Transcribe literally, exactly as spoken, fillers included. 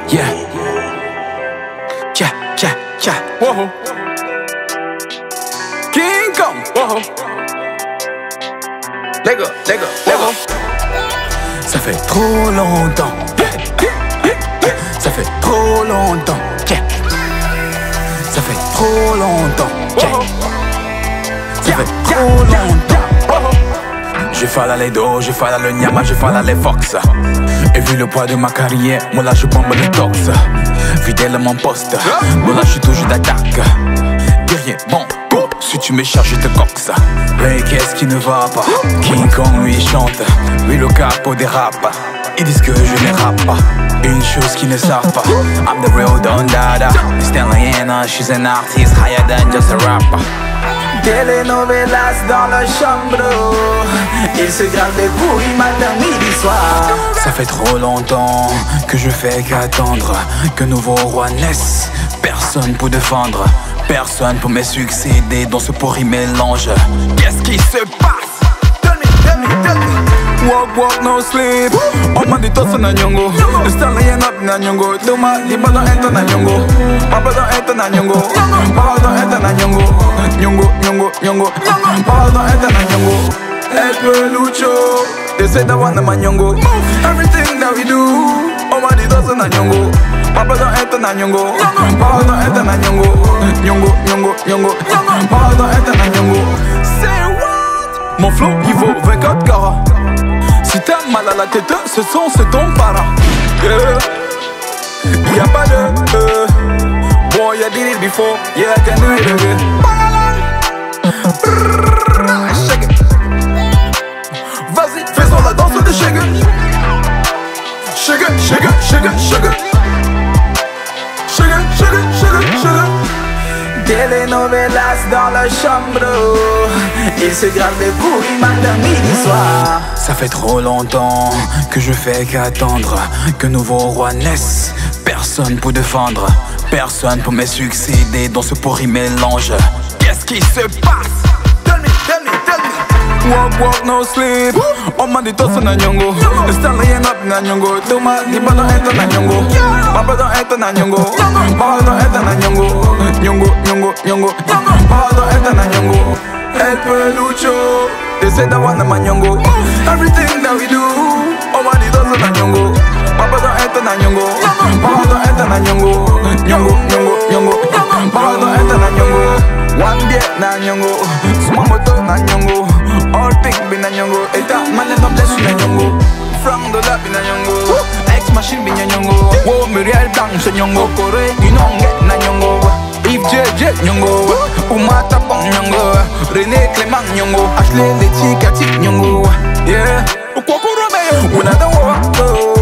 Yeah. Yeah, yeah, yeah. Whoa. King Kong. Whoa. Lego, Lego, Lego. Ça fait trop longtemps. Ça fait trop longtemps. Yeah. Ça fait trop longtemps. Yeah. Ça fait trop longtemps. Je fais les dos, je fais le nyama, je fais les fox. Et vu le poids de ma carrière, moi là je bombe le tox. Fidèle à mon poste, moi là je suis toujours d'attaque. Guerrier, bon, bon, si tu me cherches, je te coxe. Mais qu'est-ce qui ne va pas? King Kong lui chante, lui le capo des rap. Ils disent que je ne rappe pas, une chose qu'ils ne savent pas. I'm the real Don Dada, Stanley Anna, she's an artist higher than just a rapper. Telenovelas dans la chambre, il se grave des couilles matin, midi, soir. Ça fait trop longtemps que je fais qu'attendre que nouveau roi naisse. Personne pour défendre, personne pour me succéder dans ce pourri mélange. Qu'est-ce qui se passe? Tell me, tell me, tell me. Walk, walk, no sleep. On m'a dit tout ça na nyongo. Stanley up na nyongo. Duma, di bala enta na nyongo. Papa don enta na nyongo. Papa don enta na nyongo. Nyongo, nyongo, nyongo. Papa don enta na nyongo. El pelucho, essaie d'avoir na nyongo. Everything that we do, on m'a dit tout ça na nyongo. Papa don enta na nyongo. Papa don enta na nyongo. Nyongo, nyongo, nyongo. Papa don enta na nyongo. Say what? Mon flow il vaut vingt-quatre carats. Si t'as mal à la tête, ce son c'est ton parent. Yeah. Y'a pas de euh. Boy, I did it before, yeah I can do it again. Shake it. Vas-y, faisons la danse de shake it. Shake it, shake it, shake it, shake it. Shake it, shake it, shake it, shake it. Telenovelas dans la chambre, il se grave des couilles matin, midi, soir. Ça fait trop longtemps que je fais qu'attendre que nouveau roi naisse. Personne pour défendre, personne pour me succéder dans ce pourri mélange. Qu'est-ce qui se passe? Tell me, tell me, tell me. Walk, walk, no sleep. On m'a dit tout ça na nyongo. Stanley up na nyongo. Duma, di bala enta na nyongo. Papa don enta na nyongo. Papa don enta na nyongo. Nyongo, nyongo, nyongo. Papa don enta na nyongo. El pelucho, essaie d'avoir na nyongo. Everything that we do, on m'a dit tout ça na nyongo. Papa don enta na nyongo. Papa don enta na nyongo. Nyongo, nyongo, nyongo. Papa don enta na nyongo. One day na nyongo. Suma moto na nyongo. All thing be na nyongo. Eta man and bless you na nyongo. From the lab be na nyongo. X machine be na nyongo. Wo me real blanc se nyongo. Kore inonge na nyongo. If J J nyongo. Umata pong nyongo. René Clément nyongo. Ashley Leti Kati nyongo. Yeah. Ukoko Romeo. Una da wo.